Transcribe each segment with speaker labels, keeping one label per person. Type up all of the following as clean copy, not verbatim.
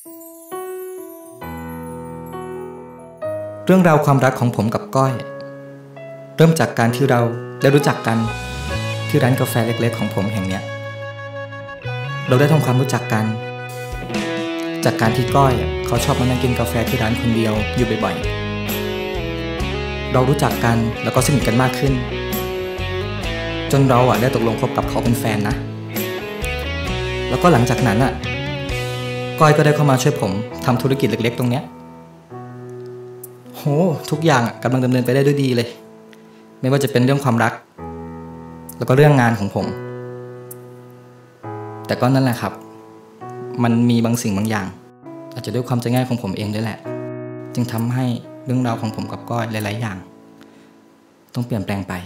Speaker 1: เรื่องราวความรักของผมกับก้อยเริ่มจากการที่เราได้รู้จักกันที่ร้านกาแฟเล็กๆของผมแห่งเนี้ยเราได้ทำความรู้จักกันจากการที่ก้อยเขาชอบมานั่งกินกาแฟที่ร้านคนเดียวอยู่บ่อยๆเรารู้จักกันแล้วก็สนิทกันมากขึ้นจนเราได้ตกลงคบกับเขาเป็นแฟนนะแล้วก็หลังจากนั้นก้อยก็ได้เข้ามาช่วยผมทำธุรกิจเล็กๆตรงเนี้ยโหทุกอย่างกำลังดำเนินไปได้ด้วยดีเลยไม่ว่าจะเป็นเรื่องความรักแล้วก็เรื่องงานของผมแต่ก็นั่นแหละครับมันมีบางสิ่งบางอย่างอาจจะด้วยความใจง่ายของผมเองด้วยแหละจึงทำให้เรื่องราวของผมกับก้อยหลายๆอย่างต้องเปลี่ยนแปลงไป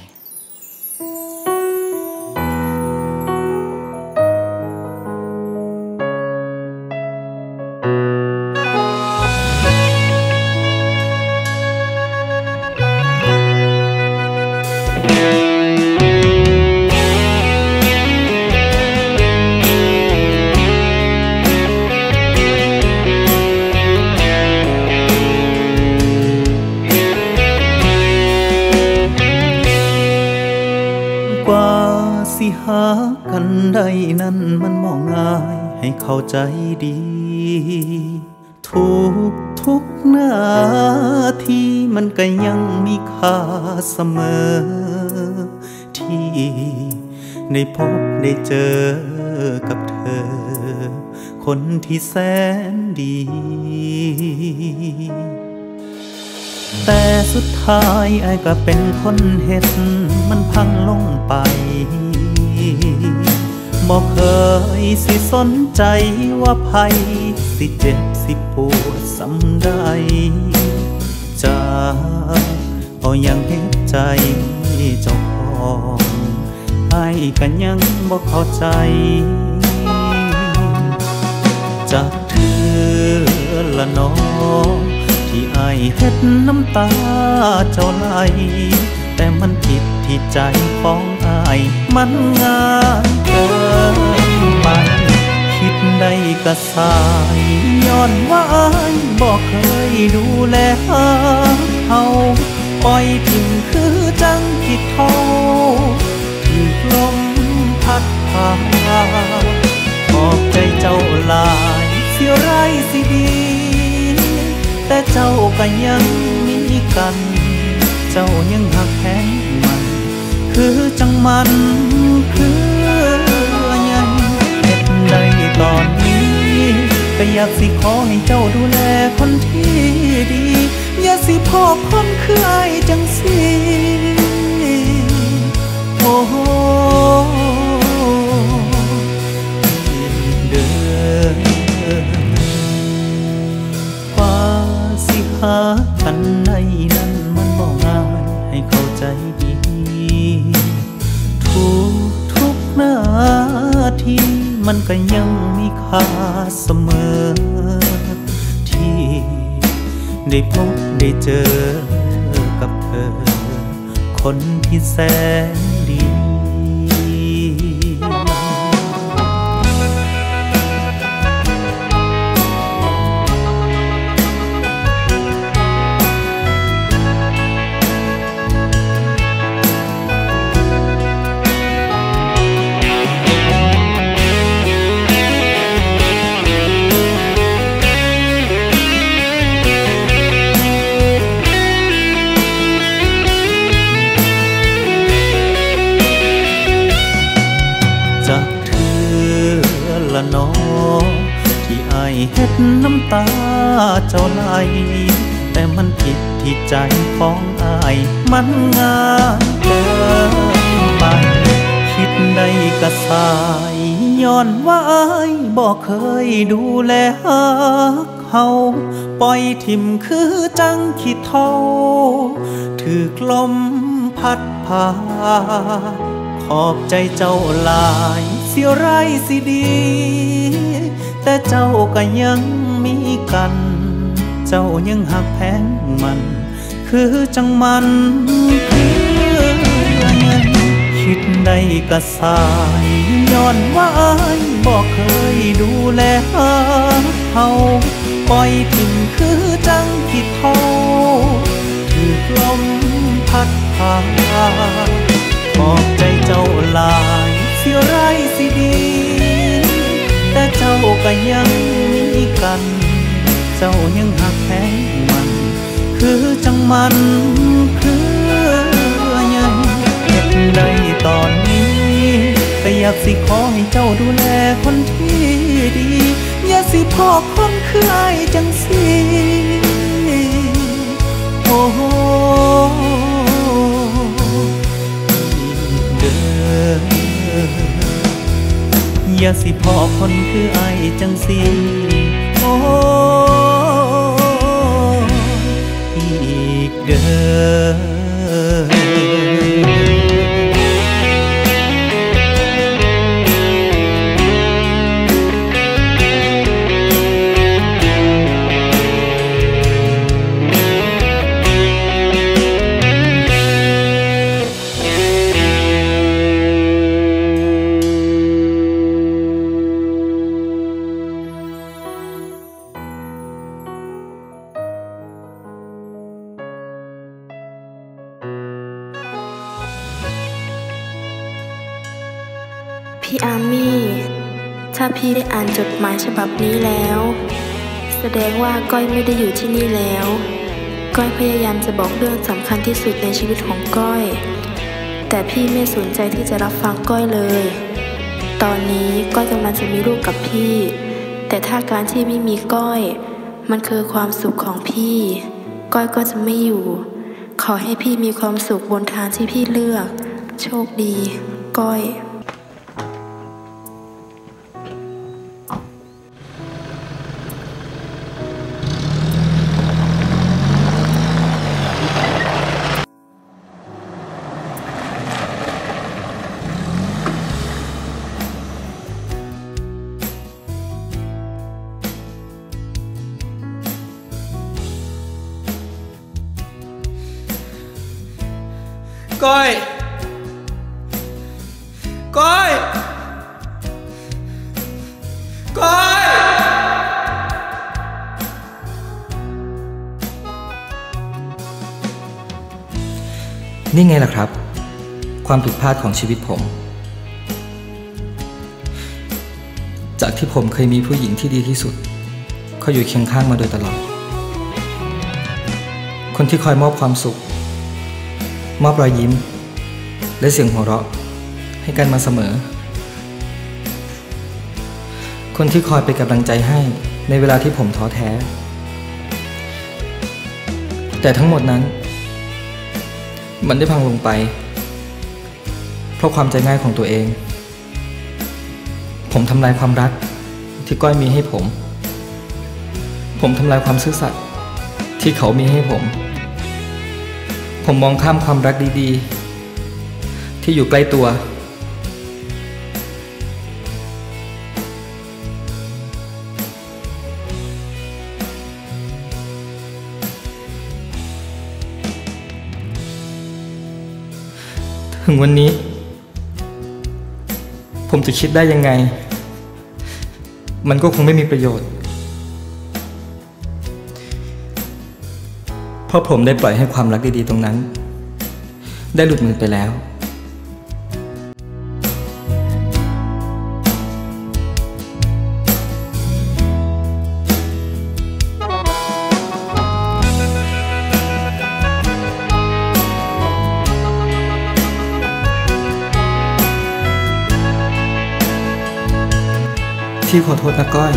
Speaker 2: สิหากันได้นั้นมันบ่ง่ายให้เข้าใจดีทุกนาทีมันก็ยังมีค่าเสมอที่ได้พบได้เจอกับเธอคนที่แสนดีแต่สุดท้ายไอ้ก็เป็นคนเฮ็ดมันพังลงไปบ่เคยสิสนใจว่าไผสิเจ็บสิปวดสำใดจะเอายังเฮ็ดใจเจ้าของไอ้ก็ยังบ่เข้าใจจากเธอละน้องที่ไอ้เฮ็ดน้ำตาเจ้าไหลแต่มันผิดที่ใจของไอ้มันง่ายเกินไปคิดได้ก็สายย้อนว่าไอ้บอกเคยดูแลเฮาปล่อยทิ้งคือจังคิดเท่าถูกลมพัดพาขอบใจเจ้าหลายเสียไรสิดีแต่เจ้าก็ยังมีกันเจ้ายังหักแพงมันคือจังมันคือยังเฮ็ดได้ตอนนี้ก็อยากสิขอให้เจ้าดูแลคนที่ดีอย่าสิพอคนคือไอ้จังสิโอ้โหเด้อว่าสิหากันในนั้นมันบ่ง่ายให้เข้าใจดีทุกนาทีมันก็ยังมีค่าเสมอที่ได้พบได้เจอกับเธอคนที่แสนดีน้องที่ไอ้เฮ็ดน้ำตาเจ้าไหลแต่มันผิดที่ใจของไอ้มันง่ายเกินไปคิดได้ก็สายย้อนว่าไอ้บอกเคยดูแลฮักเฮาปล่อยทิ่มคือจังขี้เท่าถูกลมพัดพาขอบใจเจ้าหลายเสียไรสิดีแต่เจ้าก็ยังมีกันเจ้ายังหักแพงมันคือจังมันคือยังคิดได้ก็สายย้อนว่าไอ้บอกเคยดูแลเฮาปล่อยทิ้งคือจังที่เฮาถูกลมพัดพาขอบใจเจ้าหลายสิไรายสิดีแต่เจ้าก็ยังมีกันเจ้ายังหักแพงมันคือจังมันคือยังเก็บได้ตอนนี้ก็อยากสิขอให้เจ้าดูแลคนที่ดีอย่าสิพอคนคืออ้ายจังสิโอ้โหเด้ออย่าสิพอคนคืออ้ายจังสิโอ้อีกเด้อ
Speaker 3: พี่อามี่ถ้าพี่ได้อ่านจดหมายฉบับนี้แล้วแสดงว่าก้อยไม่ได้อยู่ที่นี่แล้วก้อยพยายามจะบอกเรื่องสำคัญที่สุดในชีวิตของก้อยแต่พี่ไม่สนใจที่จะรับฟังก้อยเลยตอนนี้ก้อยกำลังจะมีลูกกับพี่แต่ถ้าการที่ไม่มีก้อยมันคือความสุขของพี่ก้อยก็จะไม่อยู่ขอให้พี่มีความสุขบนทางที่พี่เลือกโชคดีก้อย
Speaker 1: ก้อยก้อยก้อยนี่ไงล่ะครับความผิดพลาดของชีวิตผมจากที่ผมเคยมีผู้หญิงที่ดีที่สุดเขาอยู่เคียงข้างมาโดยตลอดคนที่คอยมอบความสุขมอบรอยยิ้มและเสียงหัวเราะให้กันมาเสมอคนที่คอยเป็นกำลังใจให้ในเวลาที่ผมท้อแท้แต่ทั้งหมดนั้นมันได้พังลงไปเพราะความใจง่ายของตัวเองผมทำลายความรักที่ก้อยมีให้ผมทำลายความซื่อสัตย์ที่เขามีให้ผมมองข้ามความรักดีๆที่อยู่ใกล้ตัวถึงวันนี้ผมจะคิดได้ยังไงมันก็คงไม่มีประโยชน์เพราะผมได้ปล่อยให้ความรักดีๆตรงนั้นได้หลุดมือไปแล้วพี่ขอโทษนะก้อย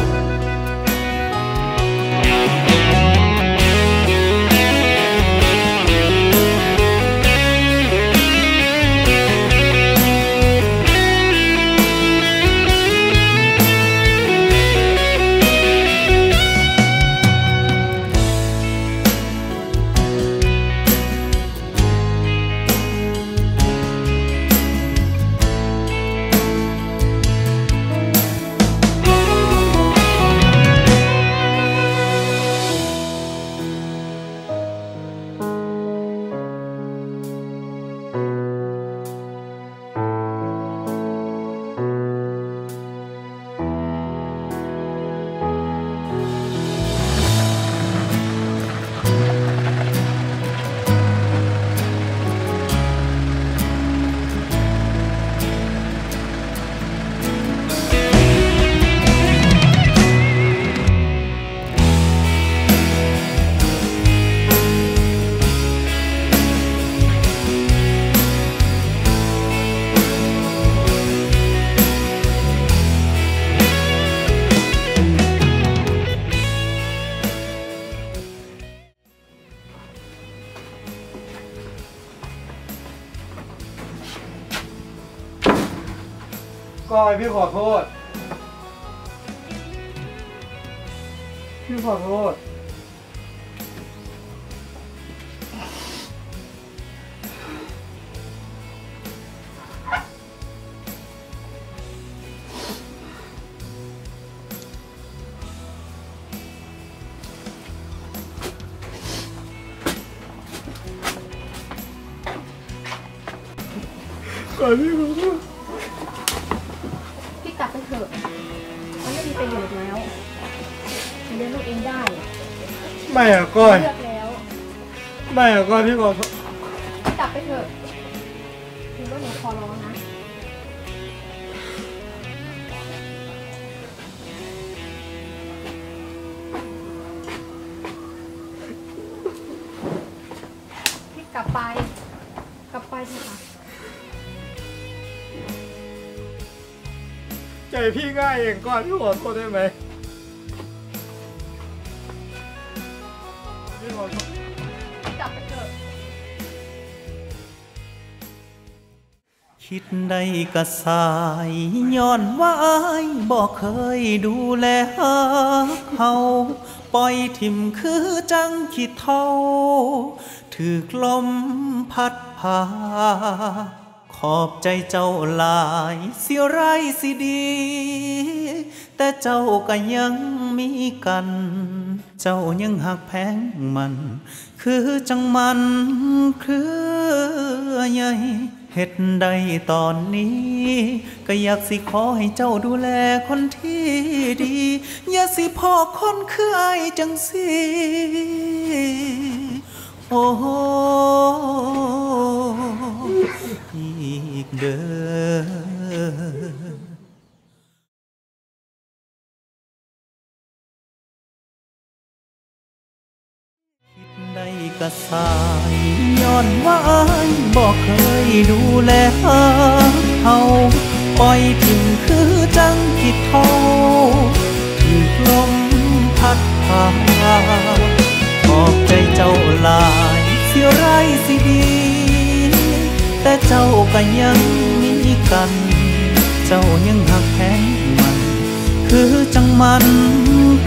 Speaker 4: ก้อยพี่ขอโทษพี่ขอโทษก่อนพี่ขอโทษ
Speaker 5: พี่กลับไปเถอะมันไม่มีประโยชน์แล้วเลี้ยงลูกเองได้
Speaker 4: ไม่อะก้อย
Speaker 5: เลือกแล้ว
Speaker 4: ไม่อะก้อยพี่ขอโทษ
Speaker 5: พี่กลับไปเถอะหนูว่าหนูขอร้องนะพี่กลับไปเถอะค่ะ
Speaker 4: ใจพี่ง่ายเองก้อยพี่ขอโทษได้ไหมพี่ขอโทษ
Speaker 5: กลับไปเถอะ
Speaker 2: คิดได้กะสายย้อนว่าอายบอกเคยดูแลเขาปล่อยทิมคือจังขี้เท่าถือลมพัดพาขอบใจเจ้าหลายสิไรสิดีแต่เจ้าก็ยังมีกันเจ้ายังหักแพงมันคือจังมันเครือใหญ่เฮ็ดได้ตอนนี้ก็อยากสิขอให้เจ้าดูแลคนที่ดีอย่าสิพ่อคนคืออ้ายจังสิโอ้อีกเด้อได้กะสายย้อนว่าอายบอกเคยดูแลเขาปล่อยทิ้งคือจังคิดเท่าถูกลมพัดพาขอบใจเจ้าหลายสิไรสิดีแต่เจ้าก็ยังมีกันเจ้ายังหักแพงมันคือจังมัน